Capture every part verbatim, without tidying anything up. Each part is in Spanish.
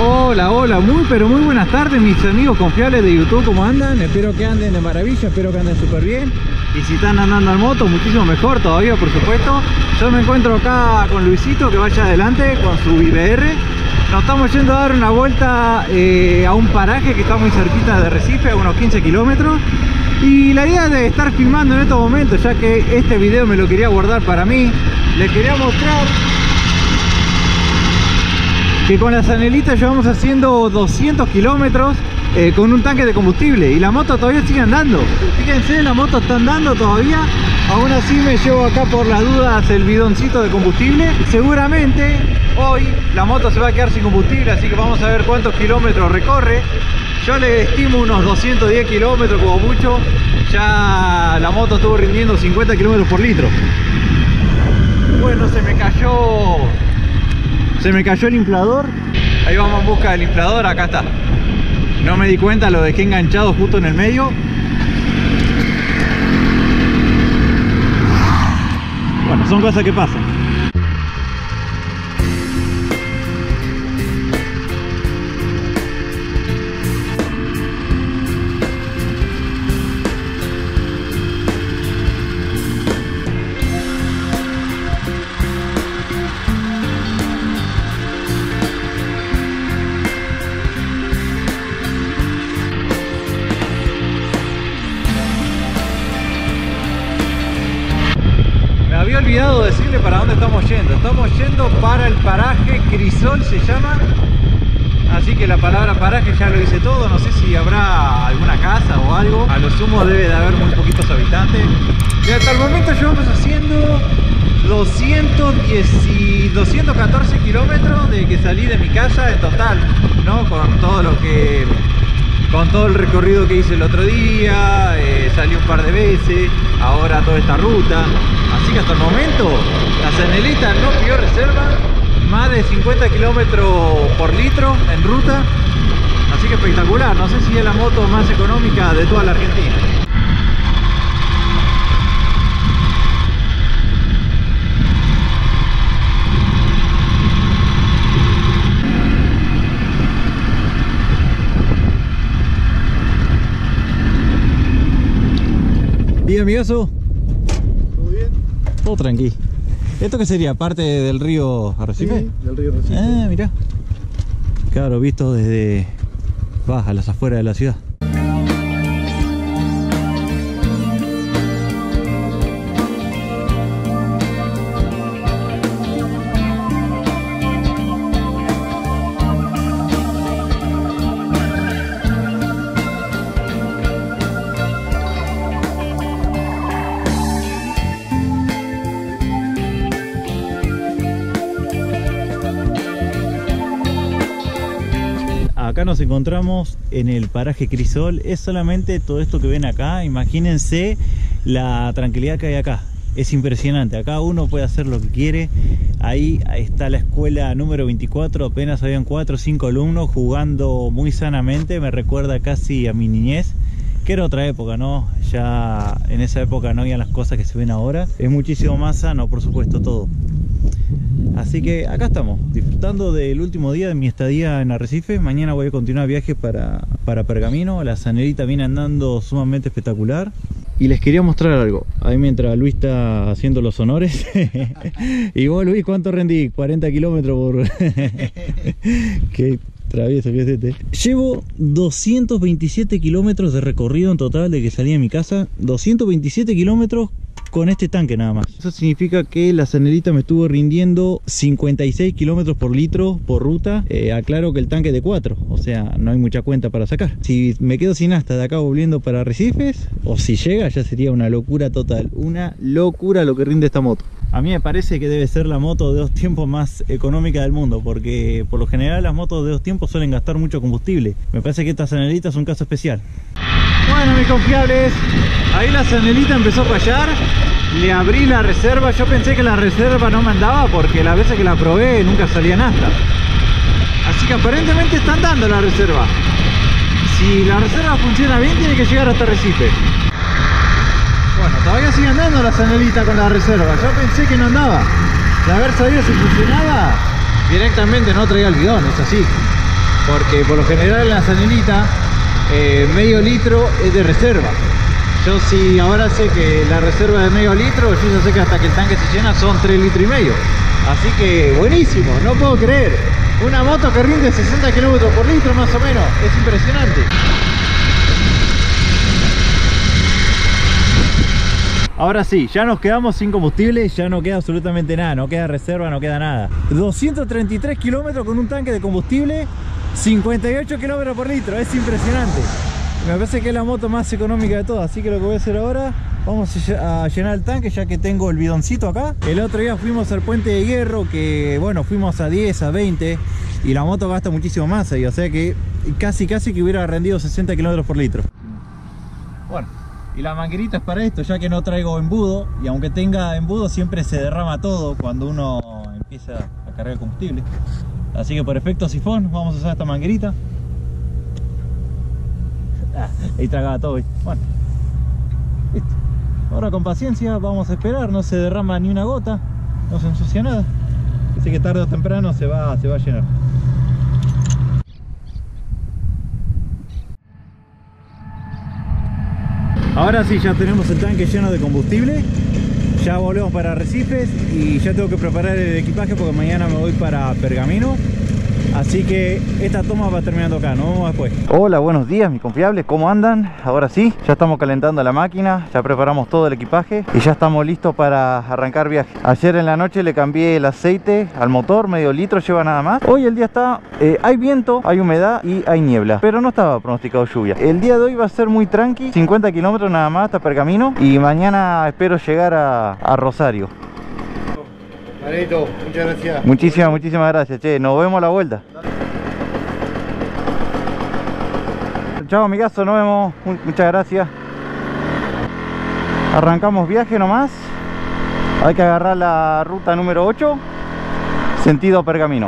Hola, hola, muy pero muy buenas tardes mis amigos confiables de YouTube, ¿cómo andan? Espero que anden de maravilla, espero que anden súper bien. Y si están andando en moto, muchísimo mejor todavía, por supuesto. Yo me encuentro acá con Luisito, que vaya adelante con su I B R. Nos estamos yendo a dar una vuelta eh, a un paraje que está muy cerquita de Recife, a unos quince kilómetros. Y la idea de estar filmando en estos momentos, ya que este video me lo quería guardar para mí, les quería mostrar que con la Zanelita llevamos haciendo doscientos kilómetros eh, con un tanque de combustible y la moto todavía sigue andando. Fíjense, la moto está andando todavía. Aún así me llevo acá por las dudas el bidoncito de combustible. Seguramente hoy la moto se va a quedar sin combustible, así que vamos a ver cuántos kilómetros recorre. Yo le estimo unos doscientos diez kilómetros como mucho. Ya la moto estuvo rindiendo cincuenta kilómetros por litro. Bueno, se me cayó Se me cayó el inflador. Ahí vamos en busca del inflador. Acá está. No me di cuenta, lo dejé enganchado justo en el medio. Bueno, son cosas que pasan. Había olvidado decirle para dónde estamos yendo. Estamos yendo para el paraje Crisol, se llama. Así que la palabra paraje ya lo dice todo. No sé si habrá alguna casa o algo. A lo sumo debe de haber muy poquitos habitantes. Y hasta el momento llevamos haciendo doscientos diez y doscientos catorce kilómetros de que salí de mi casa en total, ¿no? Con todo lo que... Con todo el recorrido que hice el otro día, eh, salí un par de veces, ahora toda esta ruta. Así que hasta el momento la Zanelita no pidió reserva, más de cincuenta kilómetros por litro en ruta. Así que espectacular, no sé si es la moto más económica de toda la Argentina. ¿Y amigazo? ¿Todo bien? Todo tranqui. ¿Esto qué sería? ¿Parte del río Arrecife? Sí, del río Arrecife. Ah, mirá. Claro, visto desde... Va, a las afueras de la ciudad. Acá nos encontramos en el paraje Crisol. Es solamente todo esto que ven acá. Imagínense la tranquilidad que hay acá. Es impresionante. Acá uno puede hacer lo que quiere. Ahí está la escuela número veinticuatro. Apenas habían cuatro o cinco alumnos jugando muy sanamente. Me recuerda casi a mi niñez, que era otra época, ¿no? Ya en esa época no había las cosas que se ven ahora. Es muchísimo más sano, por supuesto, todo. Así que acá estamos, disfrutando del último día de mi estadía en Arrecife. Mañana voy a continuar viaje para, para Pergamino. La Zanelita viene andando sumamente espectacular. Y les quería mostrar algo. Ahí mientras Luis está haciendo los honores. Y vos, Luis, ¿cuánto rendí? cuarenta kilómetros por... Qué travieso que es este. Llevo doscientos veintisiete kilómetros de recorrido en total de que salí de mi casa. doscientos veintisiete kilómetros con este tanque nada más. Eso significa que la Zanelita me estuvo rindiendo cincuenta y seis kilómetros por litro por ruta. Eh, aclaro que el tanque es de cuatro, o sea, no hay mucha cuenta para sacar. Si me quedo sin hasta de acá volviendo para Arrecifes, o si llega, ya sería una locura total. Una locura lo que rinde esta moto. A mí me parece que debe ser la moto de dos tiempos más económica del mundo, porque por lo general las motos de dos tiempos suelen gastar mucho combustible. Me parece que esta Zanelita es un caso especial. Bueno, mis confiables, ahí la Zanelita empezó a fallar. Le abrí la reserva. Yo pensé que la reserva no me andaba porque las veces que la probé nunca salía nafta. Así que aparentemente está andando la reserva. Si la reserva funciona bien, tiene que llegar hasta Recife. Bueno, todavía sigue andando la Zanelita con la reserva. Yo pensé que no andaba. De haber sabido si funcionaba, directamente no traía el bidón, es así. porque por lo general en la Sanelita eh, medio litro es de reserva. Yo sí ahora sé que la reserva de medio litro, yo ya sé que hasta que el tanque se llena son tres litros y medio. Así que buenísimo, no puedo creer. Una moto que rinde sesenta kilómetros por litro más o menos, es impresionante. Ahora sí, ya nos quedamos sin combustible, ya no queda absolutamente nada, no queda reserva, no queda nada. doscientos treinta y tres kilómetros con un tanque de combustible, cincuenta y ocho kilómetros por litro, es impresionante. Me parece que es la moto más económica de todas, así que lo que voy a hacer ahora, vamos a llenar el tanque ya que tengo el bidoncito acá. El otro día fuimos al Puente de Hierro, que bueno, fuimos a diez, a veinte, y la moto gasta muchísimo más ahí, o sea que casi casi que hubiera rendido sesenta kilómetros por litro. Bueno, y la manguerita es para esto, ya que no traigo embudo, y aunque tenga embudo siempre se derrama todo cuando uno empieza a cargar combustible. Así que por efecto sifón vamos a usar esta manguerita. Ah, ahí tragaba todo. Bueno, listo. Ahora con paciencia vamos a esperar, no se derrama ni una gota, no se ensucia nada. Así que tarde o temprano se va, se va a llenar. Ahora sí, ya tenemos el tanque lleno de combustible. Ya volvemos para Arrecifes y ya tengo que preparar el equipaje porque mañana me voy para Pergamino. Así que esta toma va terminando acá, nos vemos después. Hola, buenos días mis confiables, ¿cómo andan? Ahora sí, ya estamos calentando la máquina, ya preparamos todo el equipaje y ya estamos listos para arrancar viaje. Ayer en la noche le cambié el aceite al motor, medio litro lleva nada más. Hoy el día está, eh, hay viento, hay humedad y hay niebla, pero no estaba pronosticado lluvia. El día de hoy va a ser muy tranqui, cincuenta kilómetros nada más hasta Pergamino y mañana espero llegar a, a Rosario. Manito, muchas gracias. Muchísimas, muchísimas gracias, che. Nos vemos a la vuelta. Chao, amigazo, nos vemos. Muchas gracias. Arrancamos viaje nomás. Hay que agarrar la ruta número ocho, sentido Pergamino.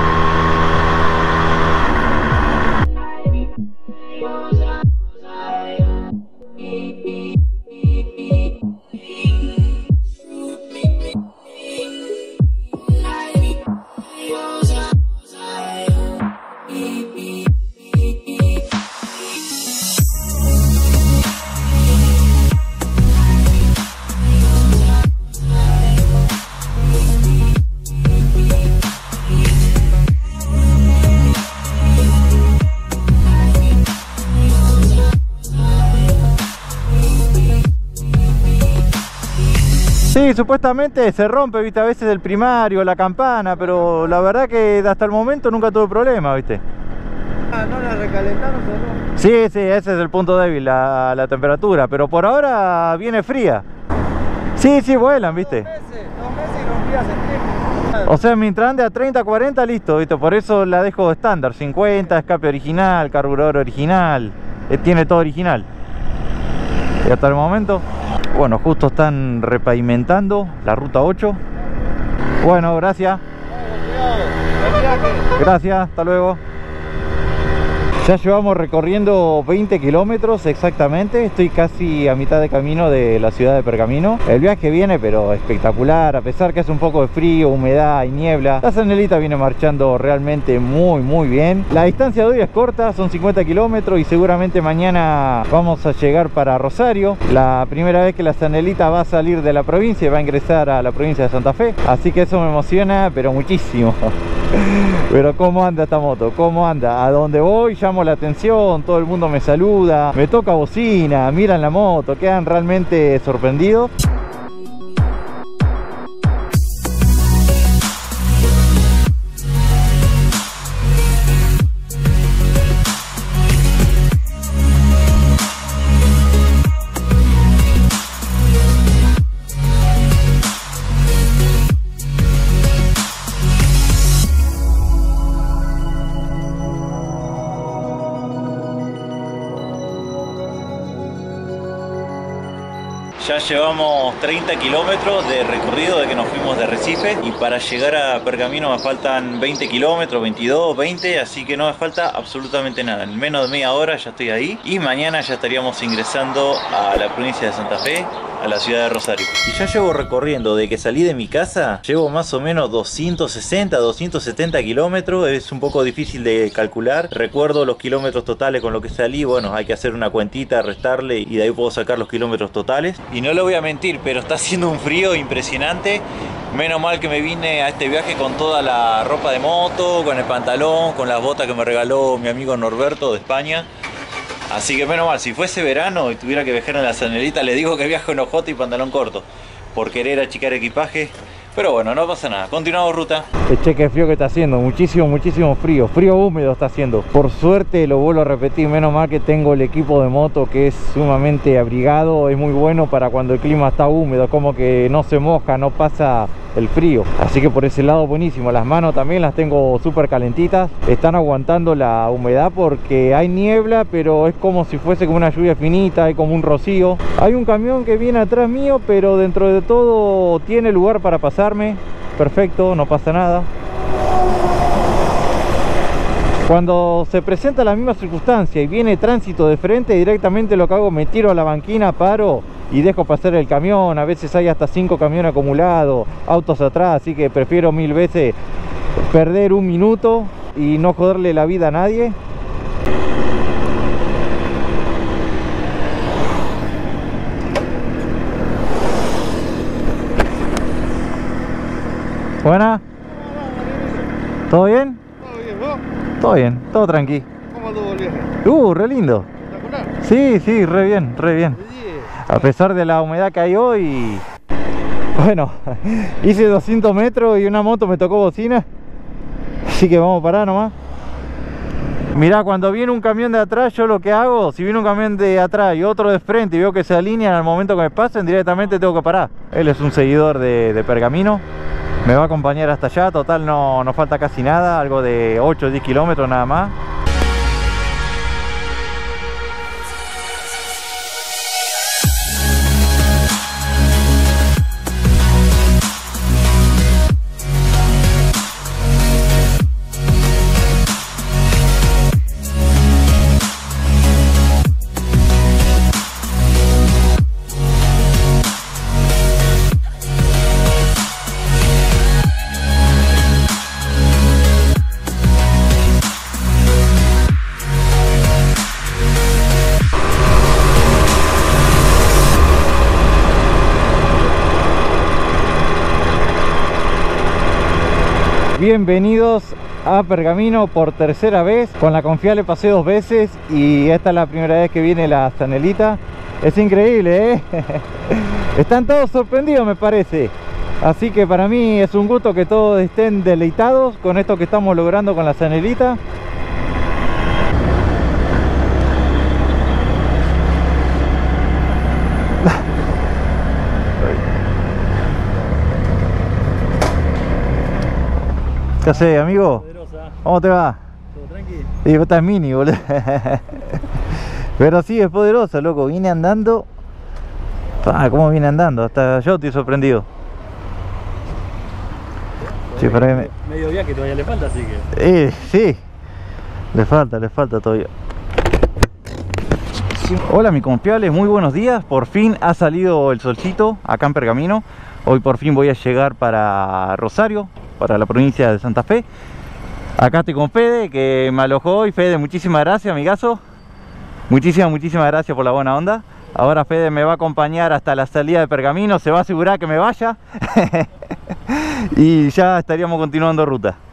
Sí, supuestamente se rompe, viste, a veces el primario, la campana, pero la verdad que hasta el momento nunca tuve problema, viste. Ah, ¿no la recalentaron o no? Sí, sí, ese es el punto débil, la, la temperatura, pero por ahora viene fría. Sí, sí, vuelan, viste. Dos meses, dos meses y rompí hace tiempo. O sea, mientras ande a treinta, cuarenta, listo, viste, por eso la dejo estándar, cincuenta, escape original, carburador original, eh, tiene todo original. Y hasta el momento... Bueno, justo están repavimentando la ruta ocho. Bueno, gracias. Gracias, hasta luego. Ya llevamos recorriendo veinte kilómetros exactamente. Estoy casi a mitad de camino de la ciudad de Pergamino. El viaje viene pero espectacular, a pesar que hace un poco de frío, humedad y niebla. La Sanelita viene marchando realmente muy muy bien. La distancia de hoy es corta, son cincuenta kilómetros y seguramente mañana vamos a llegar para Rosario. La primera vez que la Sanelita va a salir de la provincia y va a ingresar a la provincia de Santa Fe. Así que eso me emociona pero muchísimo. Pero cómo anda esta moto, cómo anda, a donde voy llamo la atención, todo el mundo me saluda, me toca bocina, miran la moto, quedan realmente sorprendidos. Ya llevamos treinta kilómetros de recorrido de que nos fuimos de Arrecife y para llegar a Pergamino me faltan veinte kilómetros, veintidós, veinte, así que no me falta absolutamente nada. En menos de media hora ya estoy ahí y mañana ya estaríamos ingresando a la provincia de Santa Fe. a la ciudad de Rosario. Y ya llevo recorriendo, de que salí de mi casa, llevo más o menos doscientos sesenta, doscientos setenta kilómetros. Es un poco difícil de calcular. Recuerdo los kilómetros totales con lo que salí. Bueno, hay que hacer una cuentita, restarle y de ahí puedo sacar los kilómetros totales. Y no le voy a mentir, pero está haciendo un frío impresionante. Menos mal que me vine a este viaje con toda la ropa de moto, con el pantalón, con las botas que me regaló mi amigo Norberto de España. Así que menos mal, si fuese verano y tuviera que viajar en la Zanelita, le digo que viajo en ojota y pantalón corto, por querer achicar equipaje. Pero bueno, no pasa nada, continuamos ruta. Che, qué frío que está haciendo, muchísimo, muchísimo frío. Frío húmedo está haciendo. Por suerte, lo vuelvo a repetir, menos mal que tengo el equipo de moto que es sumamente abrigado. Es muy bueno para cuando el clima está húmedo, como que no se moja, no pasa el frío. Así que por ese lado buenísimo. Las manos también las tengo súper calentitas. Están aguantando la humedad porque hay niebla, pero es como si fuese como una lluvia finita, hay como un rocío. Hay un camión que viene atrás mío, pero dentro de todo tiene lugar para pasarme. Perfecto, no pasa nada. Cuando se presenta la misma circunstancia y viene tránsito de frente, directamente lo que hago, me tiro a la banquina, paro y dejo pasar el camión. A veces hay hasta cinco camiones acumulados, autos atrás, así que prefiero mil veces perder un minuto y no joderle la vida a nadie. Buena. ¿Todo bien? Todo bien, ¿vos? Todo bien, todo tranqui. ¿Cómo anduvo el viaje? Uh, re lindo. ¿Espectacular? Sí, sí, re bien, re bien. A pesar de la humedad que hay hoy, bueno, hice doscientos metros y una moto me tocó bocina. Así que vamos a parar nomás. Mirá, cuando viene un camión de atrás, yo lo que hago, si viene un camión de atrás y otro de frente y veo que se alinean al momento que me pasen, directamente tengo que parar. Él es un seguidor de, de Pergamino. Me va a acompañar hasta allá, total no, no falta casi nada, algo de ocho o diez kilómetros nada más. Bienvenidos a Pergamino por tercera vez. Con la Confía le pasé dos veces y esta es la primera vez que viene la Zanelita. Es increíble, ¿eh? Están todos sorprendidos, me parece. Así que para mí es un gusto que todos estén deleitados con esto que estamos logrando con la Zanelita. ¿Qué haces, amigo? Poderosa. ¿Cómo te va? ¿Todo tranqui? Sí, vos estás mini, boludo. Pero sí, es poderosa, loco. Viene andando. Ah, ¿cómo viene andando? Hasta yo estoy sorprendido. Sí, para que me... Medio viaje todavía le falta, así que... Eh, sí. Le falta, le falta todavía. Hola, mi confiable, muy buenos días. Por fin ha salido el solcito acá en Pergamino. Hoy por fin voy a llegar para Rosario, para la provincia de Santa Fe. Acá estoy con Fede, que me alojó hoy. Fede, muchísimas gracias, amigazo. Muchísimas, muchísimas gracias por la buena onda. Ahora Fede me va a acompañar hasta la salida de Pergamino. Se va a asegurar que me vaya. Y ya estaríamos continuando ruta.